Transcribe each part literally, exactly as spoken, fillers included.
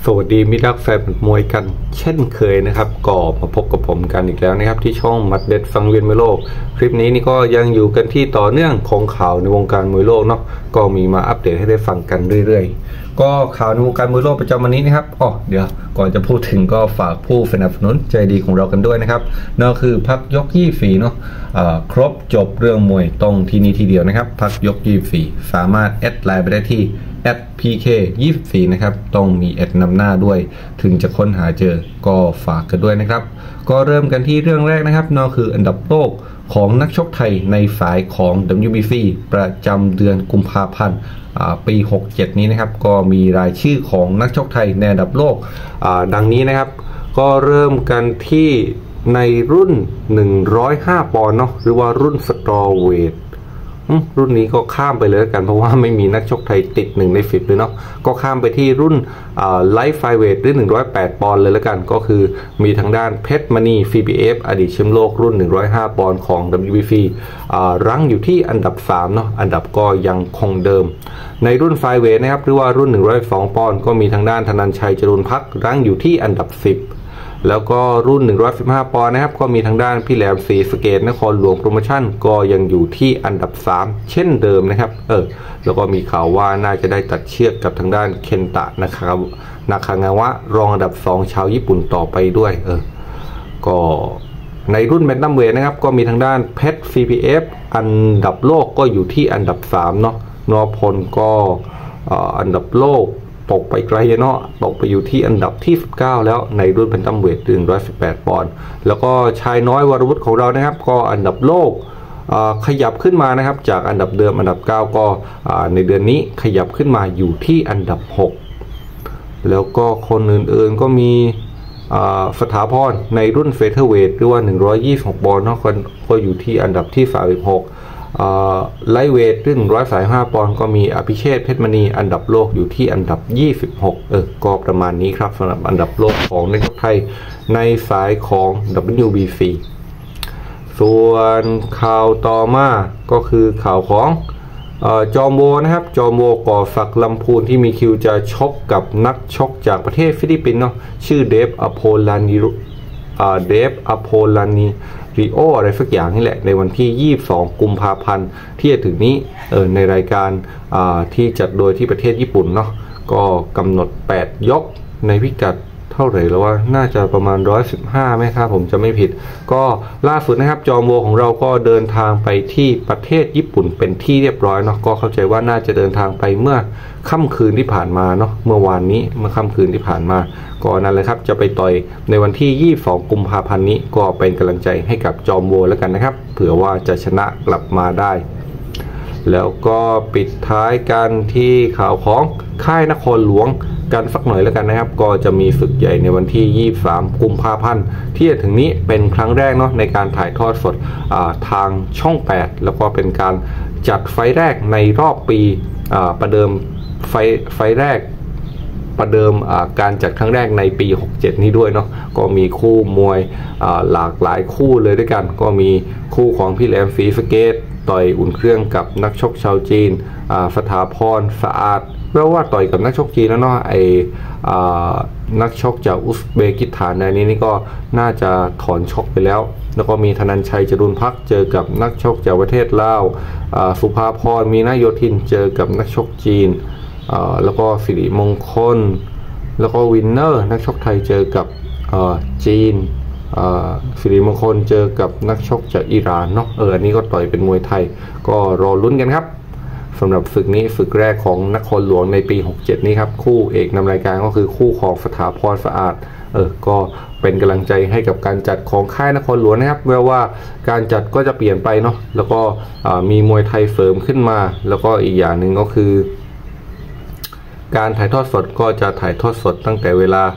สวัสดีมิตรรักแฟนมวยกันเช่นเคยนะครับก็มาพบกับผมกันอีกแล้วนะครับที่ช่องมัดเด็ดฟังเวียนมวยโลกคลิปนี้นี่ก็ยังอยู่กันที่ต่อเนื่องของข่าวในวงการมวยโลกเนาะก็มีมาอัปเดตให้ได้ฟังกันเรื่อยๆก็ข่าวในวงการมวยโลกประจำวันนี้นะครับอ๋อเดี๋ยวก่อนจะพูดถึงก็ฝากผู้สนับสนุนใจดีของเรากันด้วยนะครับนั่นคือพักยกยี่ฝีเนาะครบจบเรื่องมวยตรงที่นี้ทีเดียวนะครับพักยกยี่ฝีสามารถแอดไลน์ไปได้ที่แอด พี เค ยี่สิบสี่นะครับต้องมีแอดนำหน้าด้วยถึงจะค้นหาเจอก็ฝากกันด้วยนะครับก็เริ่มกันที่เรื่องแรกนะครับนั่นคืออันดับโลกของนักชกไทยในสายของ ดับเบิลยู บี ซี ประจำเดือนกุมภาพันธ์ปีหกเจ็ดนี้นะครับก็มีรายชื่อของนักชกไทยในอันดับโลกดังนี้นะครับก็เริ่มกันที่ในรุ่นหนึ่งร้อยห้าปอนด์เนาะหรือว่ารุ่นสตรอเวทรุ่นนี้ก็ข้ามไปเลยกันเพราะว่าไม่มีนักชกไทยติดหนึ่งในสิบเลยเนาะก็ข้ามไปที่รุ่นไลท์ไฟเวทหรือหนึ่งร้อยแปดปอนด์เลยแล้วกันก็คือมีทางด้านเพชรมณี ซี บี เอฟ อดีตแชมป์โลกรุ่นหนึ่งร้อยห้าปอนด์ของ ดับเบิลยู บี ซี รั้งอยู่ที่อันดับสามเนาะอันดับก็ยังคงเดิมในรุ่นไฟเวทนะครับหรือว่ารุ่นหนึ่งร้อยสองปอนด์ก็มีทางด้านธนันชัยจรุนพักรั้งอยู่ที่อันดับสิบแล้วก็รุ่นหนึ่งร้อยสิบห้าปอนด์นะครับก็มีทางด้านพี่แหลมศรีสะเกษนครหลวงโปรโมชั่นก็ยังอยู่ที่อันดับสามเช่นเดิมนะครับเออแล้วก็มีข่าวว่าน่าจะได้ตัดเชือกกับทางด้านเคนตะนะครับนาคางาวะรองอันดับสองชาวญี่ปุ่นต่อไปด้วยเออก็ในรุ่นแบนตัมเวทนะครับก็มีทางด้านเพชร ซี พี เอฟ อันดับโลกก็อยู่ที่อันดับสามเนาะนพลก็อันดับโลกตกไปไกลเนาะตกไปอยู่ที่อันดับที่สิบเก้าแล้วในรุ่นแบนตัมเวทหนึ่งร้อยสิบแปดปอนด์แล้วก็ชายน้อยวรวุฒิของเรานะครับก็อันดับโลกขยับขึ้นมานะครับจากอันดับเดิมอันดับเก้าก็ในเดือนนี้ขยับขึ้นมาอยู่ที่อันดับหกแล้วก็คนอื่นๆก็มีสถาพรในรุ่นเฟเธอร์เวทหรือว่าหนึ่งร้อยยี่สิบหกปอนด์เนาะก็อยู่ที่อันดับที่สามสิบหกไลท์เวทหนึ่งร้อยสามสิบห้าปอนด์ก็มีอภิเชษฐ์เพชรมณีอันดับโลกอยู่ที่อันดับยี่สิบหกเออก็ประมาณนี้ครับสำหรับอันดับโลกของนักชกไทยในสายของ ดับเบิลยู บี ซี ส่วนข่าวต่อมาก็คือข่าวของจอมโวนะครับจอมโวก่อศักดิ์ลำพูนที่มีคิวจะชกกับนักชกจากประเทศฟิลิปปินส์เนาะชื่อเดฟอโพลานิเดฟอโพลานีริโออะไรสักอย่างนี่แหละในวันที่ยี่สิบสองกุมภาพันธ์ที่จะถึงนี้เออในรายการที่จัดโดยที่ประเทศญี่ปุ่นเนาะก็กำหนดแปดยกในพิกัดเท่าไหร่แล้วว่าน่าจะประมาณหนึ่งร้อยสิบห้าไหมครับผมจะไม่ผิดก็ล่าสุดนะครับจอมโวของเราก็เดินทางไปที่ประเทศญี่ปุ่นเป็นที่เรียบร้อยเนาะก็เข้าใจว่าน่าจะเดินทางไปเมื่อค่ำคืนที่ผ่านมาเนาะเมื่อวานนี้เมื่อค่ำคืนที่ผ่านมาก็นั่นแหละครับจะไปต่อยในวันที่ยี่สิบสองกุมภาพันธ์นี้ก็เป็นกำลังใจให้กับจอมโวแล้วกันนะครับเผื่อว่าจะชนะกลับมาได้แล้วก็ปิดท้ายกันที่ข่าวของค่ายนครหลวงกันสักหน่อยแล้วกันนะครับก็จะมีศึกใหญ่ในวันที่ยี่สิบสามกุมภาพันธ์ที่จะถึงนี้เป็นครั้งแรกเนาะในการถ่ายทอดสดทางช่องแปดแล้วก็เป็นการจัดไฟแรกในรอบปีประเดิมไฟไฟแรกประเดิมการจัดครั้งแรกในปีหกเจ็ดนี้ด้วยเนาะก็มีคู่มวยหลากหลายคู่เลยด้วยกันก็มีคู่ของพี่แหลมศรีสะเกษต่อยอุ่นเครื่องกับนักชกชาวจีนสถาพรสะอาดแปลว่าต่อยกับนักชกจีนแล้วเนาะไอ้นักชกจากอุซเบกิสถานในนี้นี่ก็น่าจะถอนชกไปแล้วแล้วก็มีธนันชัยจรุนพักเจอกับนักชกจากประเทศลาวสุภาพรมีนาโยธินเจอกับนักชกจีนแล้วก็สิริมงคลแล้วก็วินเนอร์นักชกไทยเจอกับจีนสิริมงคลเจอกับนักชกจากอิหร่านเนาะเอออันนี้ก็ต่อยเป็นมวยไทยก็รอลุ้นกันครับสำหรับศึกนี้ศึกแรกของนครหลวงในปีหกเจ็ดนี้ครับคู่เอกนำรายการก็คือคู่ของสถาพรสะอาดเออก็เป็นกำลังใจให้กับการจัดของค่ายนครหลวงนะครับแม้ว่าการจัดก็จะเปลี่ยนไปเนาะแล้วก็มีมวยไทยเสริมขึ้นมาแล้วก็อีกอย่างหนึ่งก็คือการถ่ายทอดสดก็จะถ่ายทอดสดตั้งแต่เวลา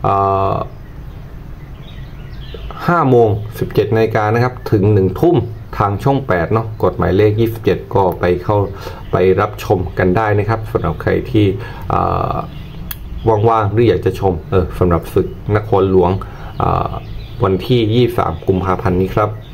ห้าโมงสิบเจ็ดนาฬิกานะครับถึงหนึ่งทุ่มทางช่องแปดเนาะกฎหมายเลขยี่สิบเจ็ดก็ไปเข้าไปรับชมกันได้นะครับสำหรับใครที่ว่างๆหรืออยากจะชมเออสำหรับศึกนครหลวงวันที่ยี่สิบสามกุมภาพันธ์นี้ครับ